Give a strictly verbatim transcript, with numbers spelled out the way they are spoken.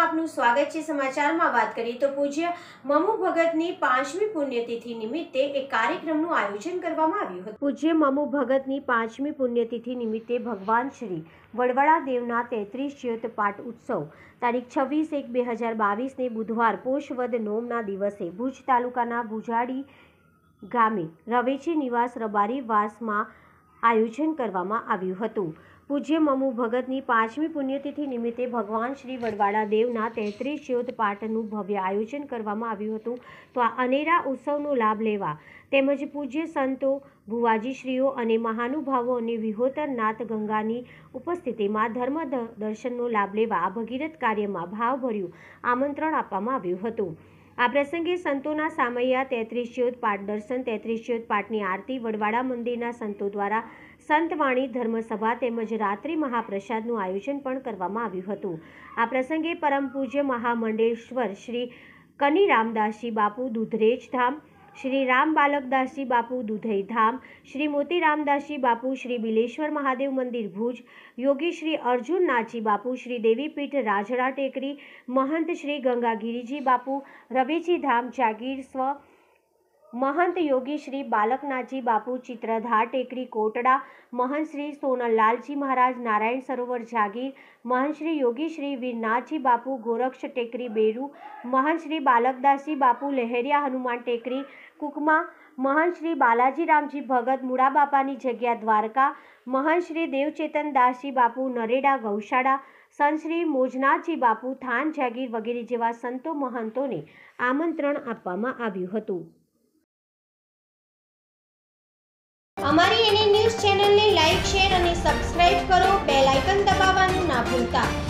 આપનું સ્વાગત છે। સમાચારમાં વાત કરીએ તો પૂજ્ય મમુ ભગતની પાંચમી પુણ્યતિથિ નિમિત્તે એક કાર્યક્રમનું આયોજન કરવામાં આવ્યું હતું। પૂજ્ય મમુ ભગતની પાંચમી પુણ્યતિથિ નિમિત્તે ભગવાન શ્રી વડવાળા દેવના તેત્રીસ જ્યોત પાઠ ઉત્સવ તારીખ છવ્વીસ એક બે હજાર બાવીસને બુધવાર પોષ વદ નોમના દિવસે ભુજ તાલુકાના ભુજાડી ગામે રવેચી નિવાસ રબારી વાસમાં આયોજન કરવામાં આવ્યું હતું। પૂજ્ય મમુ ભગતની પાંચમી પુણ્યતિથિ નિમિત્તે ભગવાન શ્રી વડવાળા દેવના તેત્રીસ જ્યોત પાઠનું ભવ્ય આયોજન કરવામાં આવ્યું હતું। તો આ અનેરા ઉત્સવનો લાભ લેવા તેમજ પૂજ્ય સંતો ભુવાજીશ્રીઓ અને મહાનુભાવો અને વિહોતર નાથ ગંગાની ઉપસ્થિતિમાં ધર્મ દર્શનનો લાભ લેવા આ ભગીરથ કાર્યમાં ભાવભર્યું આમંત્રણ આપવામાં આવ્યું હતું। આ પ્રસંગે સંતોના સામૈયા તેત્રીસ જ્યોત પાઠ દર્શન તેત્રીસ જ્યોત પાઠની આરતી વડવાડા મંદિરના સંતો દ્વારા સંતવાણી ધર્મસભા તેમજ રાત્રિ મહાપ્રસાદનું આયોજન પણ કરવામાં આવ્યું હતું। આ પ્રસંગે પરમ પૂજ્ય મહામંડલેશ્વર શ્રી કની રામદાસજી બાપુ દુધરેજ ધામ, શ્રી રામ બાલકદાસજી બાપુ દુધઈ ધામ, શ્રી મોતી રામદાસજી બાપુ શ્રી બિલેશ્વર મહાદેવ મંદિર ભુજ, યોગી શ્રી અર્જુનનાથજી બાપુ શ્રી દેવીપીઠ રાજડા ટેકરી, મહંત શ્રી ગંગાગીરીજી બાપુ રવેચી ધામ જાગીર સ્વ, महंत योगी श्री बालकनाथजी बापू चित्रधार टेकरी कोटड़ा, महंत श्री सोनललालजी महाराज नारायण सरोवर जागीर, महंत श्री योगी श्री वीरनाथजी बापू गोरक्ष टेकरी बेरू, महंत श्री बालकदासजी बापू लहरिया हनुमान टेकरी कुकमा, महंत श्री बालाजी रामजी भगत मुड़ा बापानी जग्या द्वारका, महंत श्री देवचेतन दासजी बापू नरेड़ा गौशाला, संत श्री मोजनाथजी बापू थान जागीर वगैरह जेवा संतो महंतोने आमंत्रण आपवामां आव्युं हतुं। અમારી એની ન્યૂઝ ચેનલને લાઇક, શેર અને સબસ્ક્રાઇબ કરો। બેલ આઇકન દબાવવાનું ના ભૂલતા।